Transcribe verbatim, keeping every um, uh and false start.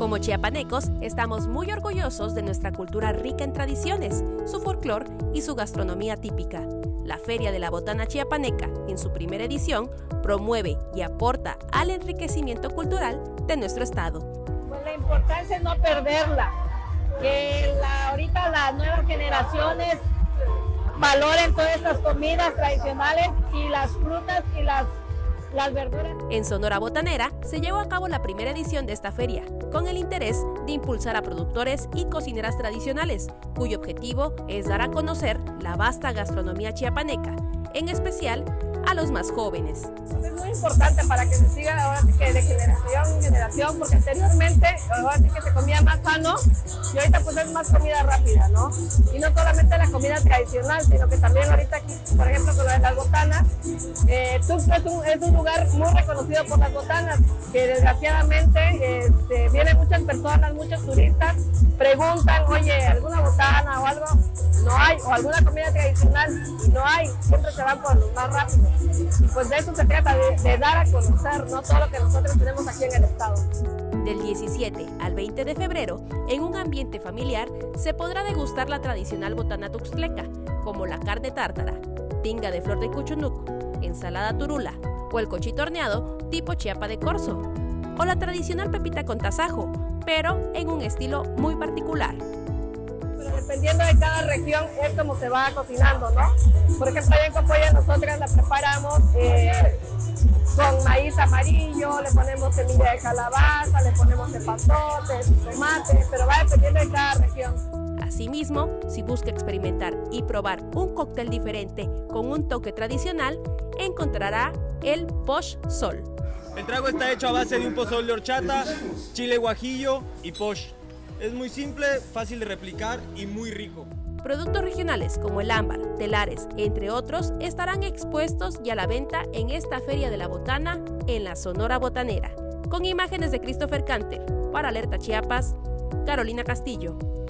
Como chiapanecos, estamos muy orgullosos de nuestra cultura rica en tradiciones, su folclor y su gastronomía típica. La Feria de la Botana Chiapaneca, en su primera edición, promueve y aporta al enriquecimiento cultural de nuestro estado. Pues la importancia es no perderla, que la, ahorita las nuevas generaciones valoren todas estas comidas tradicionales y las frutas y las, las verduras. En Sonora Botanera se llevó a cabo la primera edición de esta feria, con el interés de impulsar a productores y cocineras tradicionales, cuyo objetivo es dar a conocer la vasta gastronomía chiapaneca, en especial a los más jóvenes. Es muy importante para que se siga ahora sí que de generación en generación, porque anteriormente ahora sí que se comía más sano y ahorita pues es más comida rápida, ¿no? Y no solamente la comida tradicional, sino que también ahorita aquí, por ejemplo, con lo de las botanas, eh, Tuxtla es un, es un lugar muy reconocido por las botanas, que desgraciadamente este, vienen muchas personas, muchos turistas, preguntan, oye, ¿alguna botana o algo? No hay, o alguna comida tradicional, y no hay, siempre se van por los más rápidos. Y pues de eso se trata, de, de dar a conocer, ¿no?, todo lo que nosotros tenemos aquí en el estado. Del diecisiete al veinte de febrero, en un ambiente familiar, se podrá degustar la tradicional botana tuxtleca, como la carne tártara, tinga de flor de cuchunuc, ensalada turula, o el cochito horneado tipo chiapa de corzo, o la tradicional pepita con tasajo, pero en un estilo muy particular. Pero dependiendo de cada región es como se va cocinando, ¿no? Por ejemplo, allá en Copolla nosotras la preparamos eh, con maíz amarillo, le ponemos semilla de calabaza, le ponemos epazote, tomate, pero va dependiendo de cada región. Asimismo, si busca experimentar y probar un cóctel diferente con un toque tradicional, encontrará el Posh Sol. El trago está hecho a base de un pozol de horchata, chile guajillo y posh. Es muy simple, fácil de replicar y muy rico. Productos regionales como el ámbar, telares, entre otros, estarán expuestos y a la venta en esta Feria de la Botana en la Sonora Botanera. Con imágenes de Christopher Canter, para Alerta Chiapas, Carolina Castillo.